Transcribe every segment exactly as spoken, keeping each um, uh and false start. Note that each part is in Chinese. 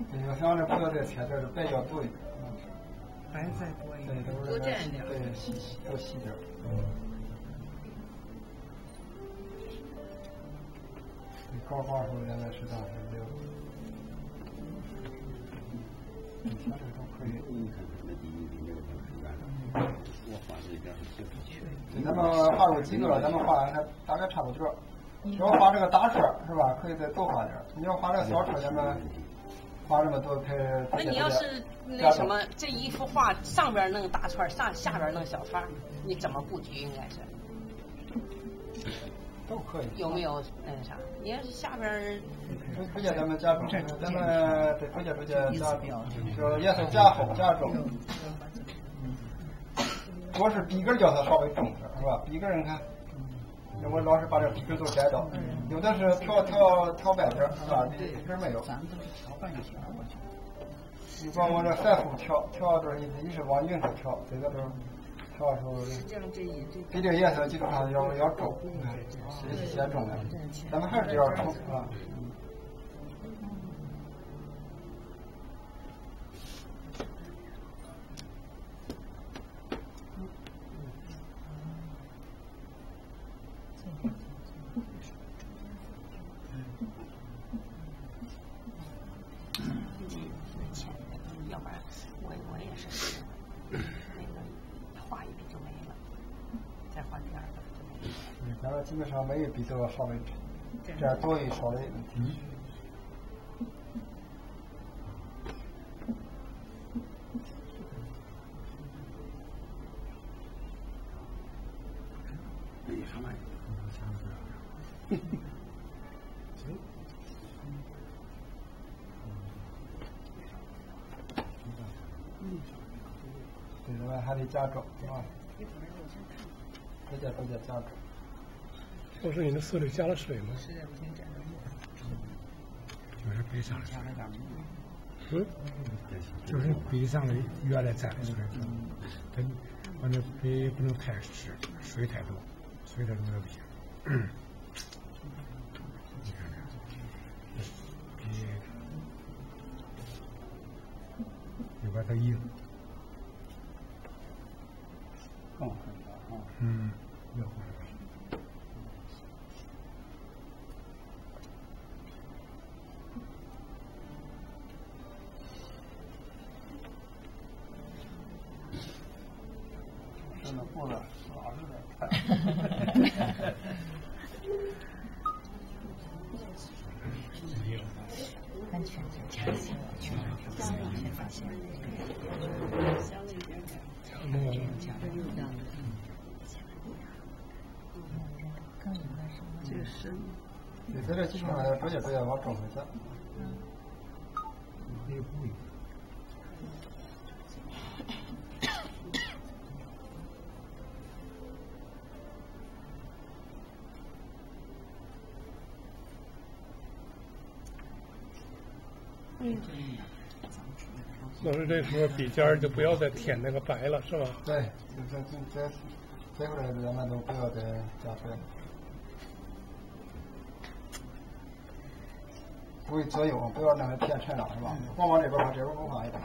有像这葡萄在切这是白要多一点， 白再多一点， 多蘸一点，对，细多细点。你高光时候应该适当是没有。你像这个都可以。咱们画有几个，咱们画还大概差不多。要画这个大串是吧？可以再多画点。你要画这个小串，咱们画这么多可以。 那你要是那什么，这一幅画上边弄大串，上下边弄小串，你怎么布局？应该是都可以。 有没有那个啥？你要是下边， 逐渐咱们加重，咱们对逐渐逐渐加重，就颜色加厚加重。我是笔根叫它稍微重点，是吧？笔根你看。我老是把这笔根都摘掉，有的是调调调半点，是吧？笔根没有。你把我这反复调调这一一是往匀处调，这个都调的时候比这个颜色基本上要要重，是先重的，咱们还是要重啊。咱们基本上每一笔都要稍微这样多一稍微问题。 没什么。 对，咱们还得加重啊，逐渐逐渐加重。 老师，你的色里加了水吗？ 就是背上的加了点儿。 嗯， 就是背上的原来蘸的水，它我那背不能太湿，水太多，水太多也不行。嗯，你看看，别又把它硬， 更狠了啊！ 嗯，越混。 真的不能老是在看。 安全检查一下，全香了一点，发现香了一点点，没有加的又这样的。更有那什么，这个深。 你在这基本上要逐渐逐渐往正回走。 嗯。 可以不一样。 嗯， 老师，这时候笔尖就不要再填那个白了，是吧？ 对，这这这这回来咱们都不要再加白了，不会左右，不要那么偏沉了，是吧？光往这边放，这边不放也不行。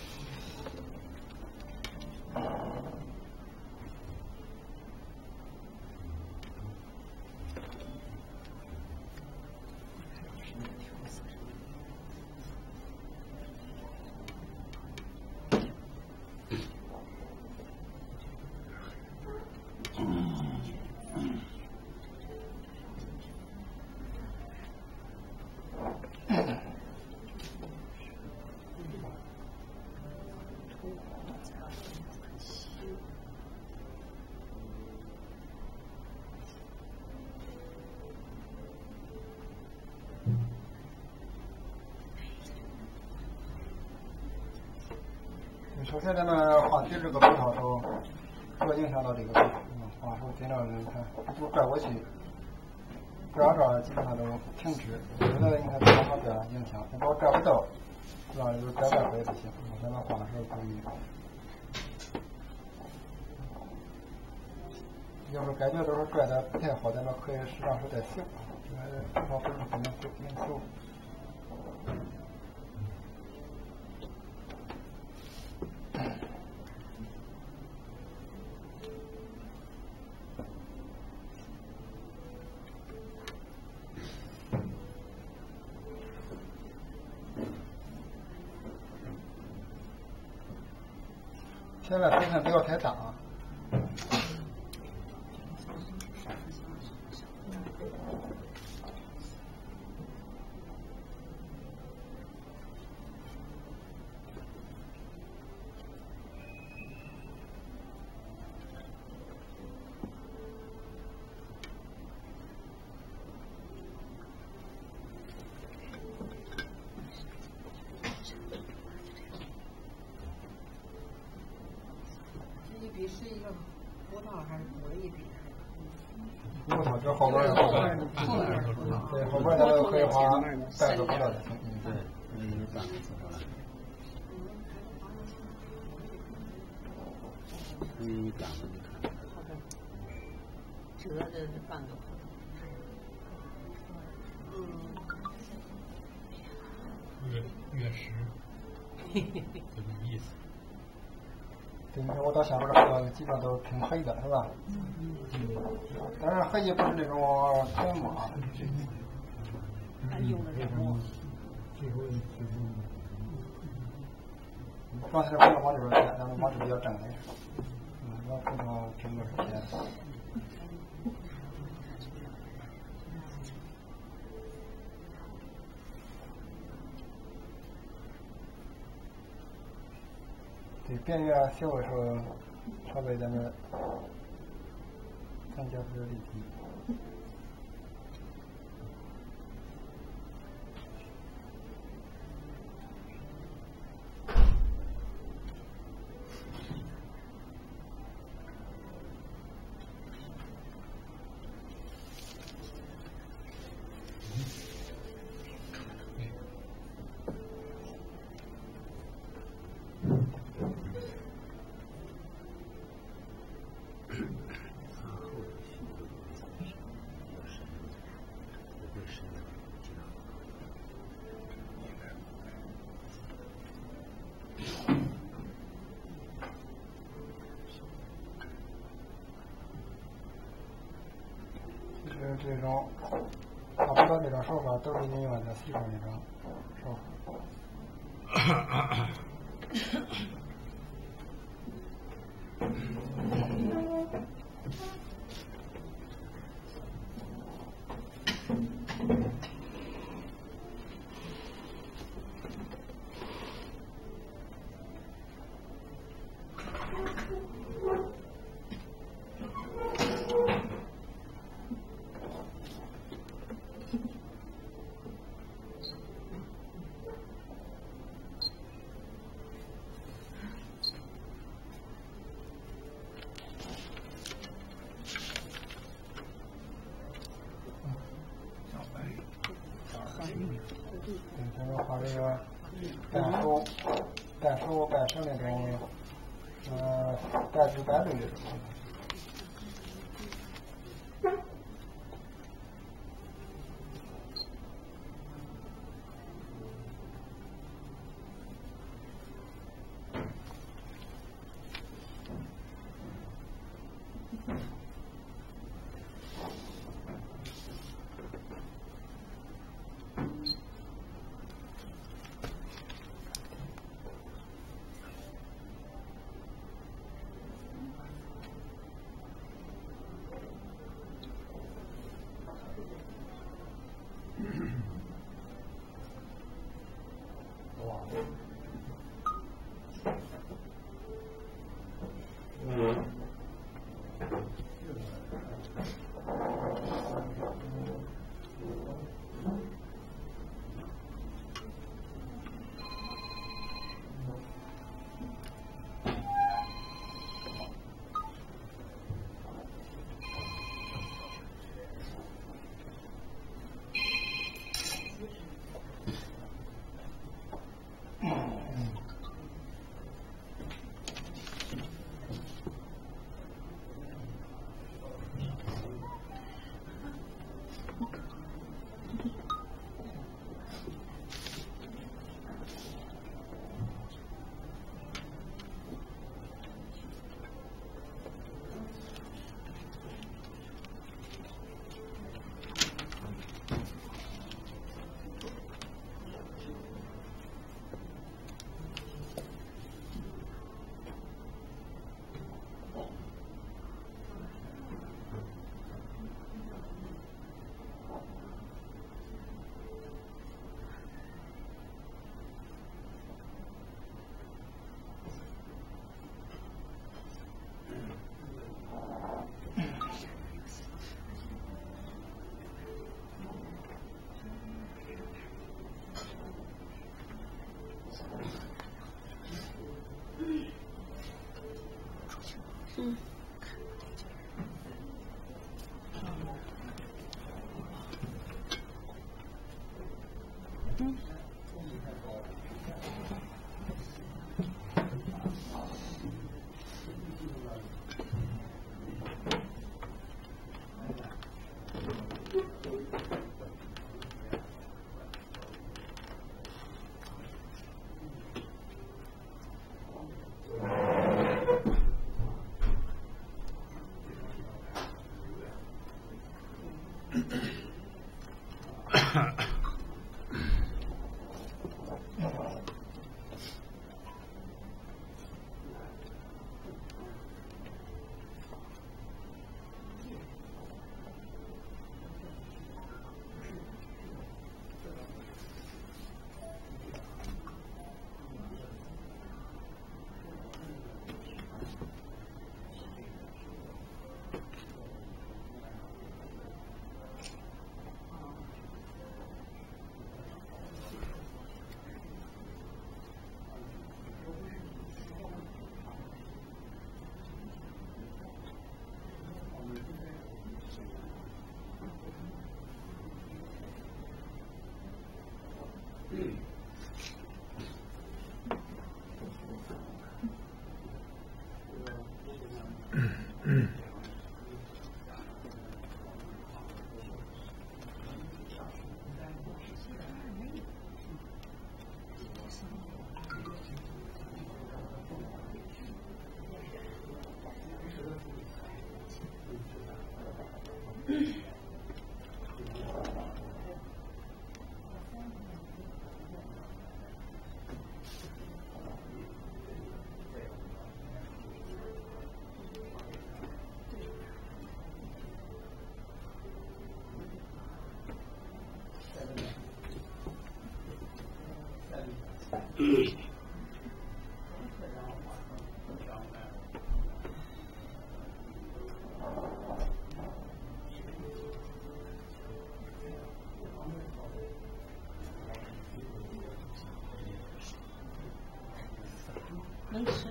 首先，咱们画题这个葡萄都会影响到这个画时候尽量你看都拽过去，拽着基本上都停止。有的你看正好这影响，如果拽不到，是吧？有拽外回不行。咱们画的时候注意。要是感觉都是拽的不太好，咱们可以适当时再修。这个葡萄不是不能修，能修。 千万水分不要太大。 比是一个葡萄还是果一比？ 葡萄这后边儿后边儿后边儿葡萄， 对，后边儿那个可以花半个葡萄就行。 对，那就是半个葡萄了。嗯，半个你看。 好的，折的是半个葡萄。 嗯。 月月食，这个意思。 对，你看我到下边的葡萄基本上都是挺黑的，是吧？嗯。但是黑也不是那种纯木啊。 还用的什么？ 刚才这葡萄往这边偏，咱们往这比较正的。嗯，这葡萄整个是偏的。对，边缘小的时候，稍微在那三角比较立体。就是这种差不多那种手法都是应用在西方那种手法。对，咱们画这个半熟、半熟、半生那种，呃，半熟半绿这种。 嗯。 能吃。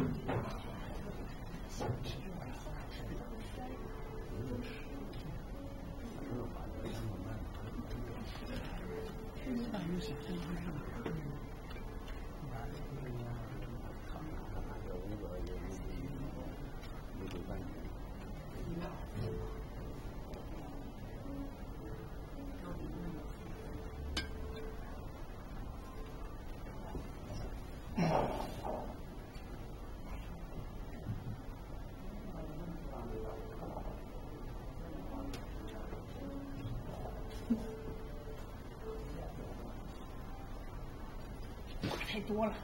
太多了。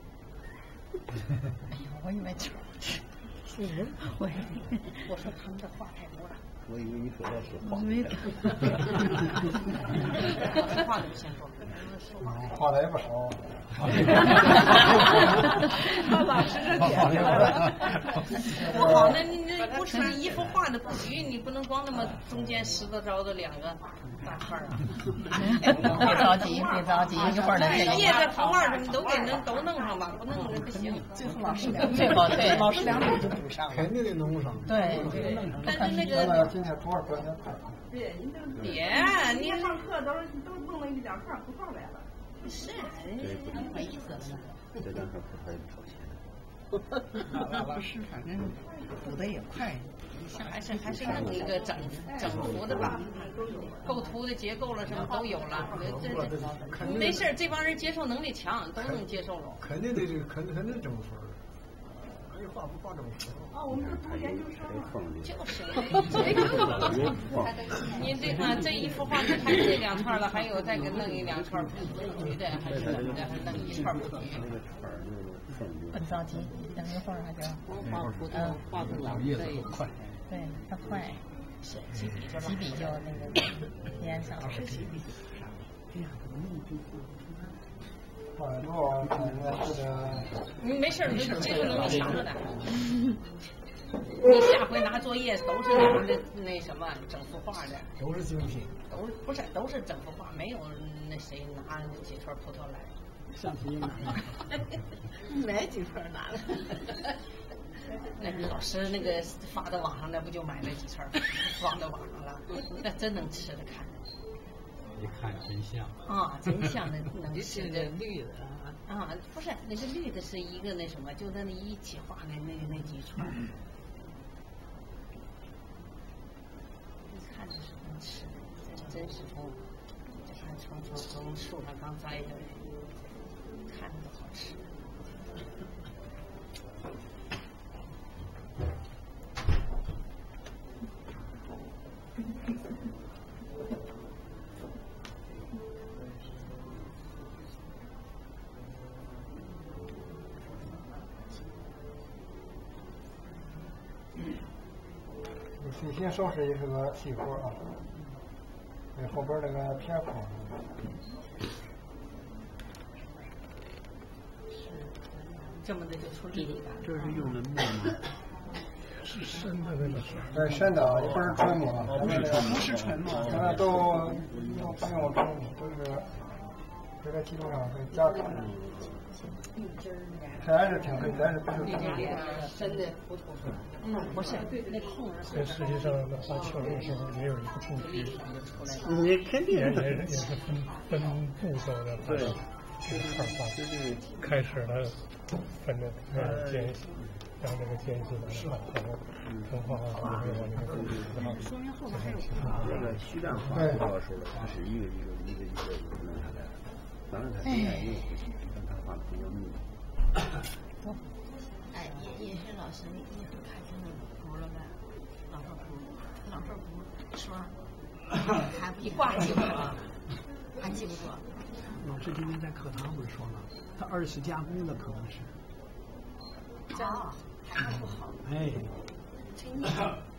哎呦，我以为吃，是人，我我说他们的话太多了。 我以为你说的是话。 没有。 话都先说。 话的也不少。 他老是这点。不好，那你那不是一幅画的布局，你不能光那么中间拾得着的两个大块啊。 别着急，别着急，一会儿的这个。 叶子、图画什么都给弄都弄上吧，不弄这不行。 最后老师俩，最后对老师俩腿就补上了。 肯定得弄上。 对， 但是那个今天多少多少块？ 别，你上课都是都弄了一两块葡萄来了。是，没意思了。 这两块葡萄也不少钱。 老师反正补的也快。 还是还是弄一个整整幅的吧，构图的结构了什么都有了，这这没事，这帮人接受能力强，都能接受了。 肯定得这个，肯肯定整分。还有画不画整分？ 啊，我们是读研究生嘛，就是你这啊这一幅画只看这两串了，还有再给弄一两串布局的，还是怎么的，还弄一串布局。 不着急，等一会儿还就画葡萄，画不了，对， 快。 对，它快， 是几笔就几笔就那个粘上了。 画的多，那是的。 你没事，你接受能力强着的。你下回拿作业都是那的那什么整幅画的， 都是精品， 都是不是都是整幅画，没有那谁拿那几串葡萄来。 橡皮拿了， 哪几串拿了？那老师那个发到网上，那不就买了几串放到网上了？那真能吃的看着。 一看真像啊，真像那那是个绿的啊，不是那个绿的是一个那什么，就在那一起画那那那几串，一看就是能吃的，这真是从看从从从树上刚摘下来，看着都好吃。 水性收拾也是个细活啊，对后边那个偏框。 这么的就出力气感。 这是用的墨吗？ 是深的那个是。 对，深的啊，也不是纯墨， 不是纯，不是纯墨， 现在都用不用纯墨，都是这个基础上会加工。还是挺黑，但是不是深的糊涂出来。嗯，不是，那空这实际上那画球的时候也有一个布局， 你肯定也也也是分分步骤的，对，一块画，开始了分的那个间隙，然后那个间隙呢画好，分画好，然后那个然后说明后面还有那个虚量画的时候，它是一个一个一个一个一个弄下来的，当然它现在用但它画的比较密。 哎，也也是老师，你你看见那谱了没？老号谱，老号谱刷，还一挂记不住，还记不住。 老师今天在课堂不是说了，他二次加工的可能是。 这样还不好。 哎。 真腻。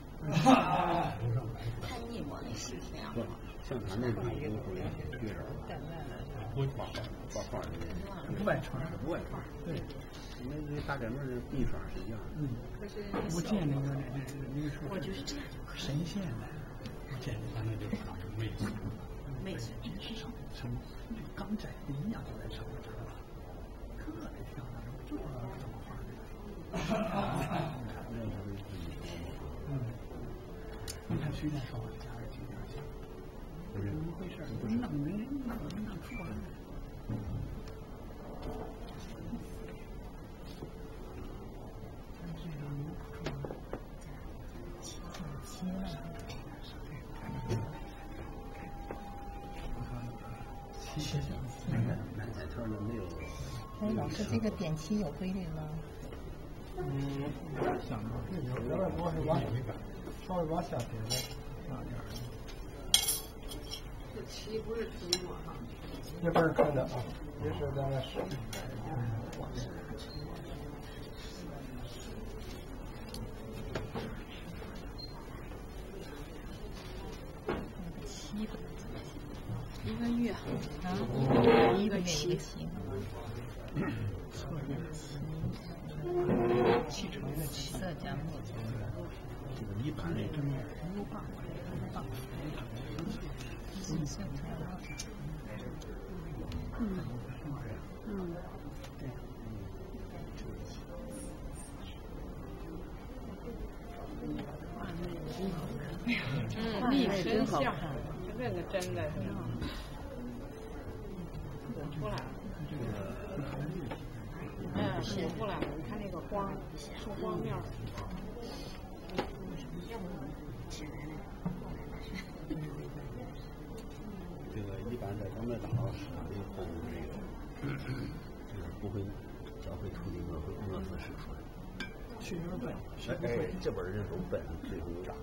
太腻我那视频啊。 像他那种工作也挺对着。不画画画的， 不外传， 不外传。对，那那大概门的笔刷是一样的。 嗯。我见那个那那那个说， 我就是这样。 神仙的，我见那那就是那种妹子。 妹子， 至少成那个钢摘不一样，就在成这个，特别漂亮，就不知道是怎么画的。嗯。你看随便说话加点几点钱。怎么回事？不是弄没弄弄出来。 哎，老师，这个点漆有规律吗？ 嗯，想到有的多是往稍微往下点的，那点儿。 这漆不是纯墨哈？ 也不是纯的啊，也是咱们是。 一个月啊，一个七， 错的七，七乘的七，色加墨加。 这个一般的真的一棒，一棒，紫色太好。 嗯嗯。嗯，立身像，这个真的是。出来了，嗯，写出来了。你看那个光，出光面儿。 这个一般在咱们当老师以后，这个就是不会教会徒弟们会饿死使出来。 学生笨， 哎，这边人都笨，岁数又大。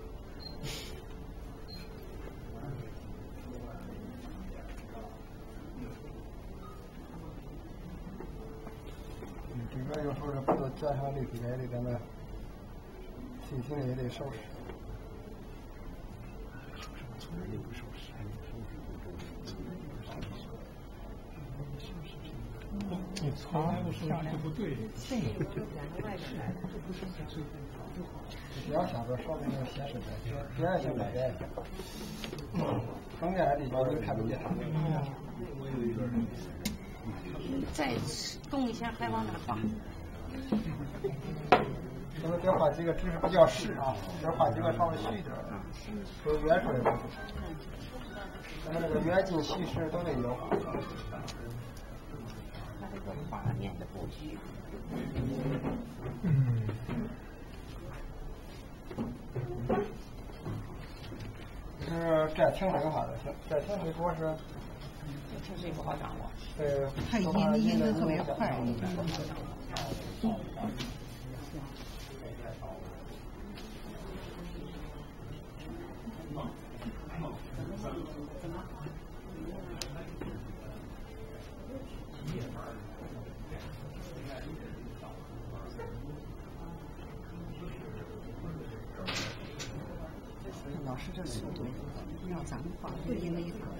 这边有时候不都加上立体的，这咱们细心也得收拾。 从来就不收拾，收拾不重要。 你从来不收拾就不对。 对。 只要下边稍微有显示的，别人先买的。嗯，中间的地方都看不见。 再动一下还往哪放？ 咱们别画几个只是比较实啊，这画几个稍微虚一点，都圆出来了。 咱们这个远近细实都得有。 它这个画面的布局。 嗯。 是这清水画的，这清水主要是。 清水不好掌握。 对。 它印印的特别快。老师这速度要咱们画对应的一画。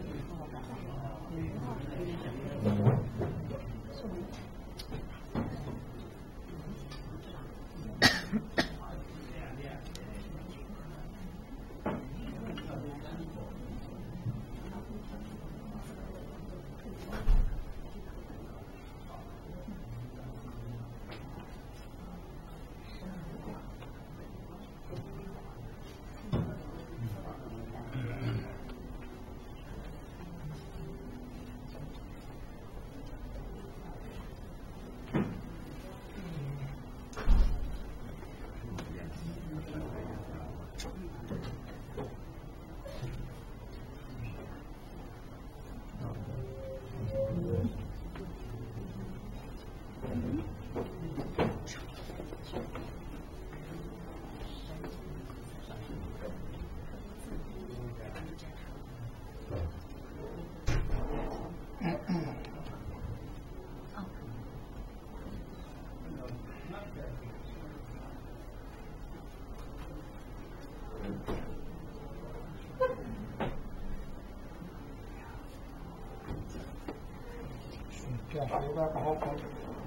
这样有点不好控制。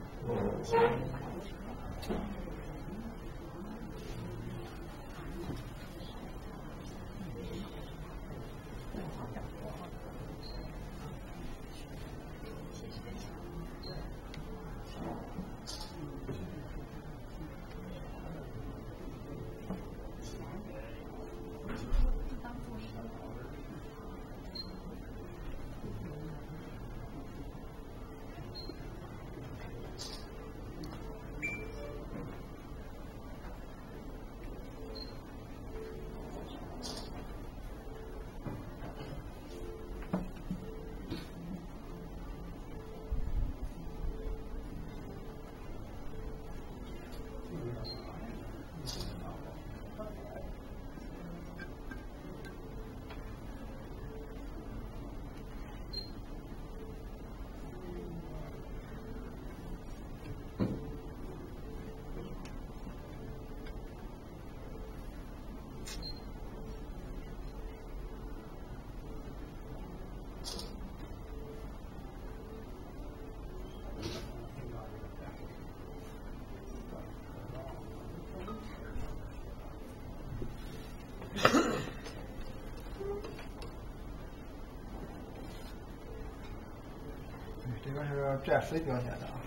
这个是蘸水表现的啊。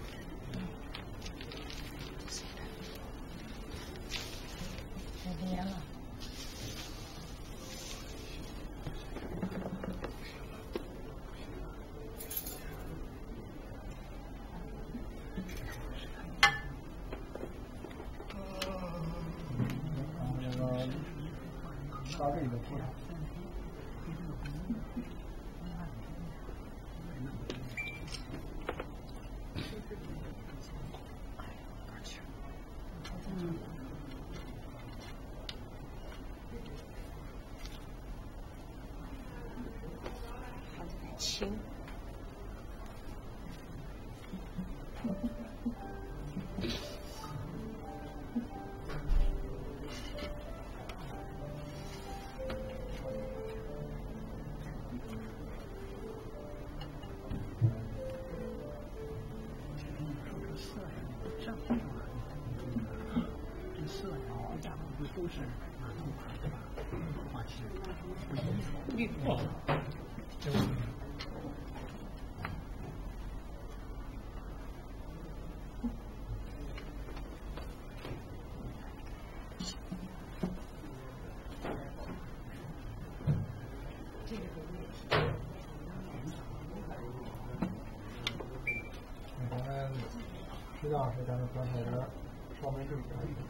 太黏了。 那个大背的涂上。 轻。 都是画质绿哦，就是这个适当是咱们刚才的稍微注意而已。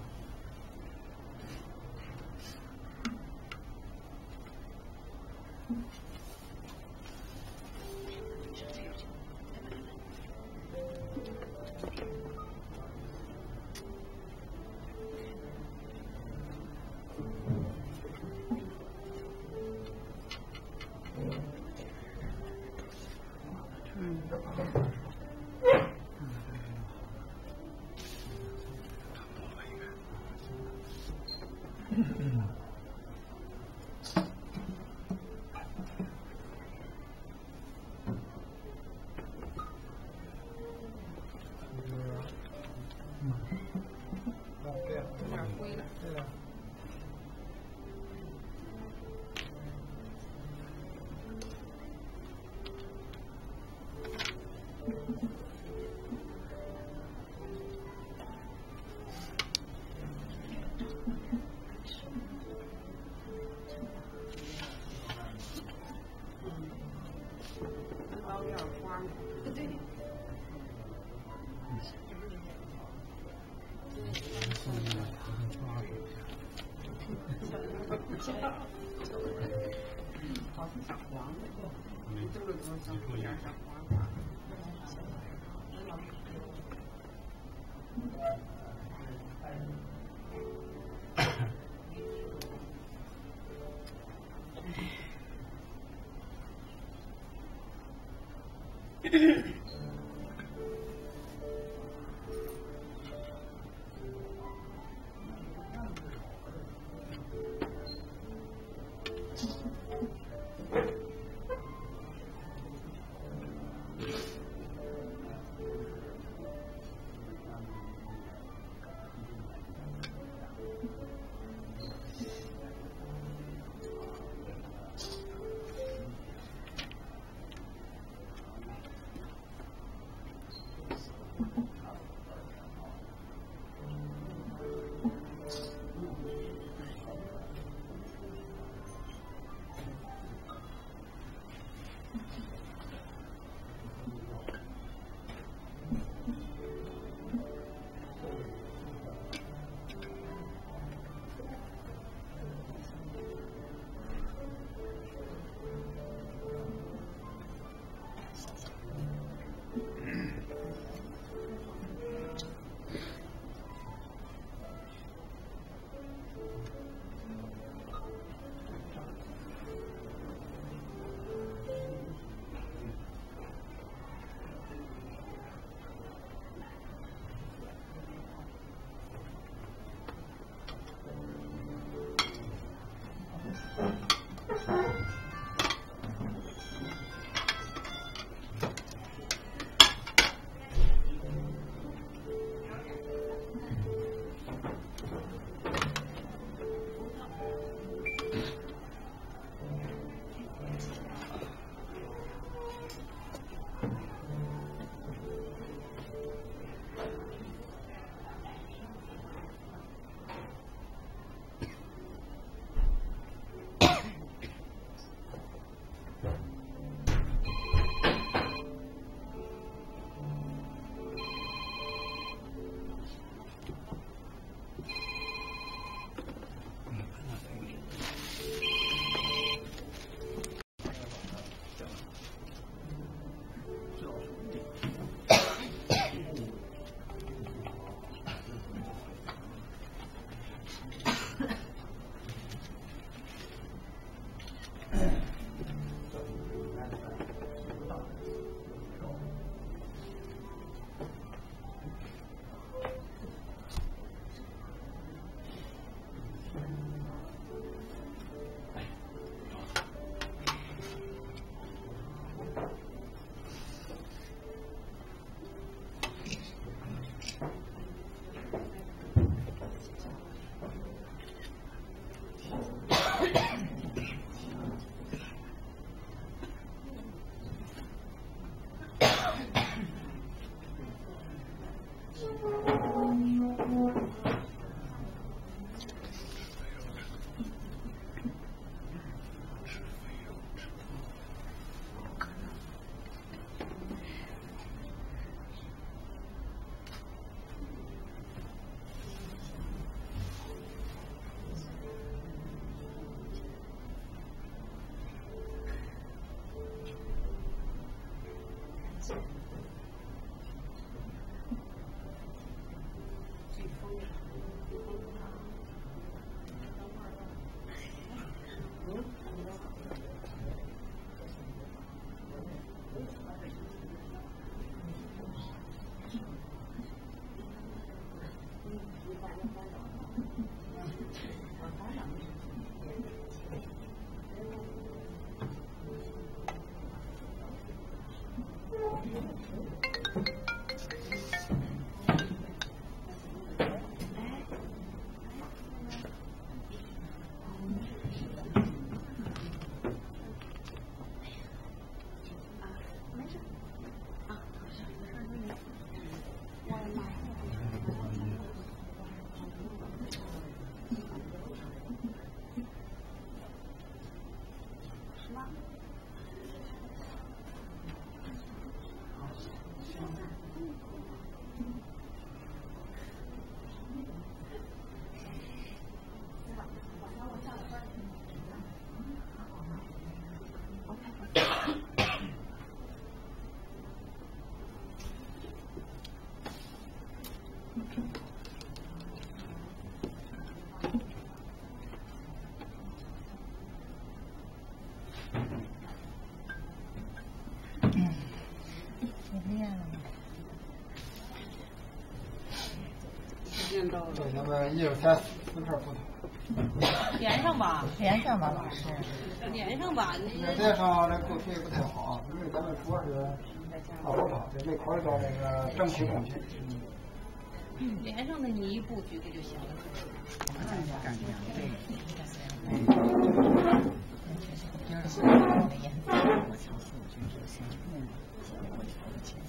对，那么一有三四片葡萄。 连上吧， 连上吧，老师。 连上吧，你连上那口皮不太好，因为咱们主要是大葡萄，这没考虑到那个整体工序。 嗯，连上的你一布局不就行了？ 感觉对，应该是这样。就是我的颜色，我尝试我就是先用我调的钱，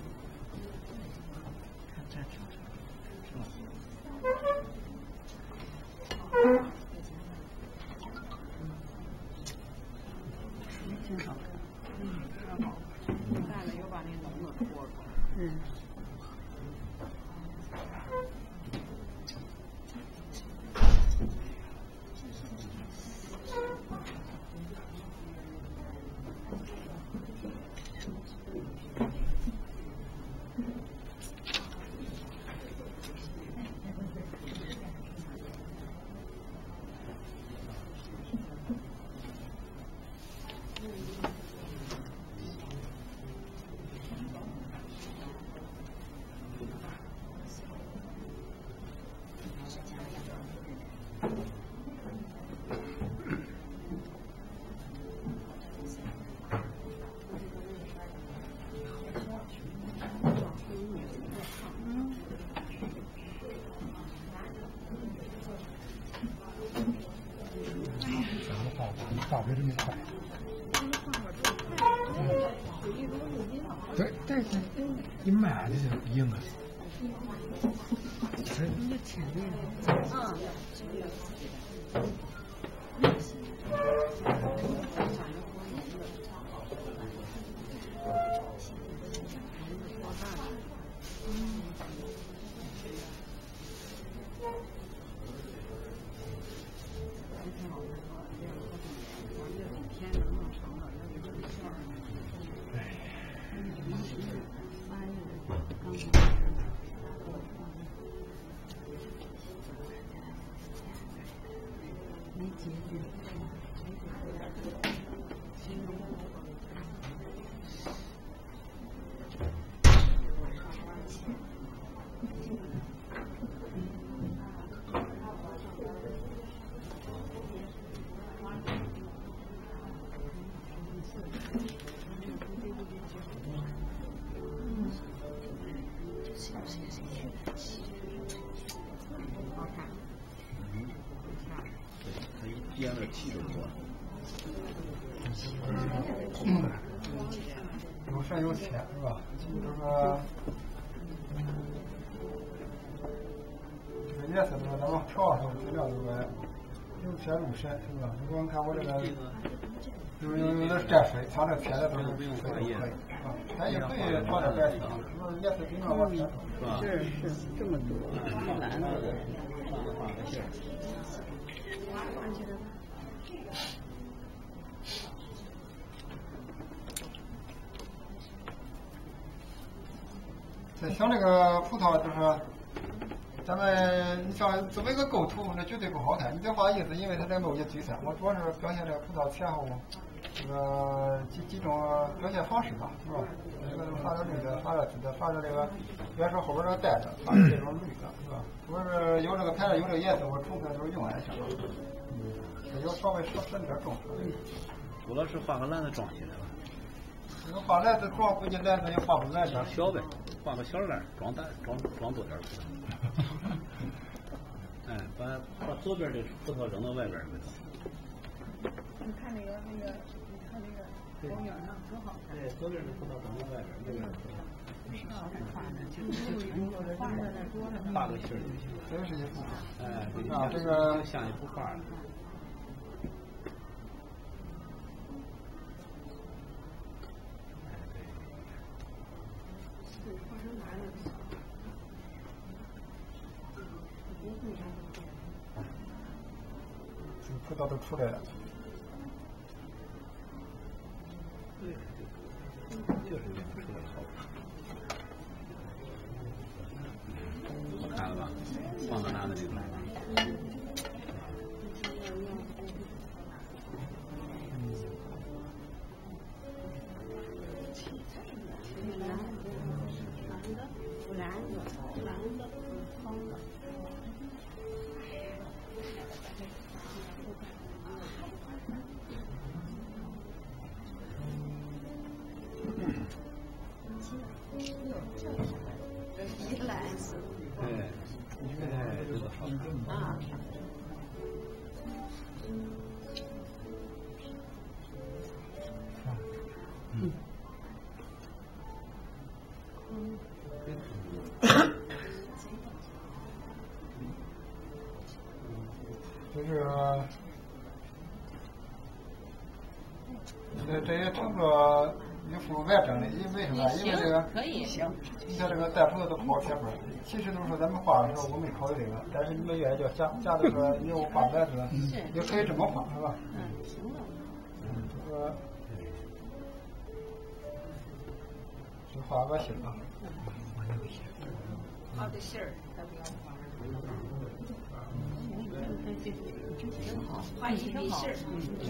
看这调出来是吧？挺好，嗯，挺好。 带了又把那浓的拖出来。 嗯。 发挥这么快，对，但是你慢的就不赢了。是。 嗯。 编的气都多。 嗯，有深有浅是吧？这个这个颜色的话，咱们调的时候尽量这个由浅入深是吧？如果你看我这个有有有的沾水，它这浅的都是水都可以啊，咱也可以调点白色，就是颜色尽量往浅。 是是这么多，蓝的。 对，像这个葡萄就是，咱们你像作为一个构图，那绝对不好看。你别画意思，因为它这某些堆色，我主要是表现这个葡萄前后这个几几种表现方式吧，是吧？这个发点绿的，发点紫的，发点这个，别说后边这个带着，发点这种绿的，是吧？我是有这个牌子有这个颜色，我重复都是用来想。嗯，有稍微少深点重。 主要是画个篮子装起来了。 这个画篮子装，估计篮子也画不来点。 小呗，画个小篮装大，装装多点葡萄。哎，把把左边的葡萄扔到外边儿呗。 你看那个那个，你看那个公园上多好看。 对，左边的葡萄扔到外边儿，右边的葡萄。画个线儿就行。 这是一幅。 哎， 啊，这个像一幅画。 葡萄都出来了。 对，就是这样出来好。看了吧？放到哪的这个？ 就是这这也称作一幅完整的，因为什么？因为这个可以行。 你看这个带葡萄都跑前边，其实都是咱们画的时候我没考虑这个，但是你们愿意叫加加这个有画篮子，也可以这么画，是吧？ 嗯，行了。 嗯，这个就画个心啊。 画个心儿，再不要画。挺好，画一笔心儿。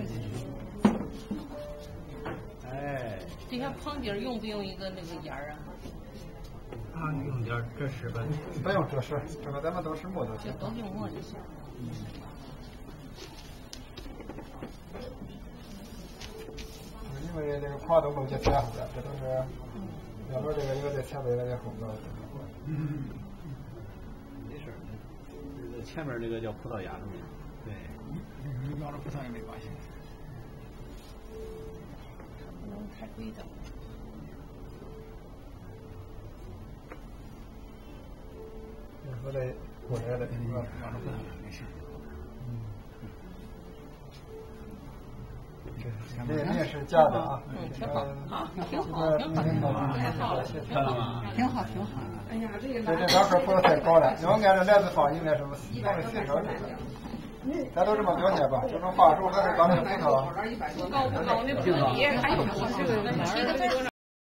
哎， 这下旁边用不用一个那个眼儿啊？ 啊，用点遮饰吧。 不用遮饰，这个咱们都是墨就行。 就都用墨就行。 嗯。因为这个花都漏接前后的，这都是两边这个一个在前边，一个在后边。 嗯。没事，这个前面这个叫葡萄芽子。对。 你咬着葡萄也没关系。 不能太规整。 我得过来的，你说咬着葡萄没事。 嗯。这这也是假的啊。 嗯，挺好，好，挺好，挺好，太好了，挺好，挺好，挺好。哎呀，这个这这两块不是太高了，要按照篮子放，应该是放的随手这个。咱都这么表现吧，就说画的时候还是把那个葡萄。 高不高？那不低，还有这个问题。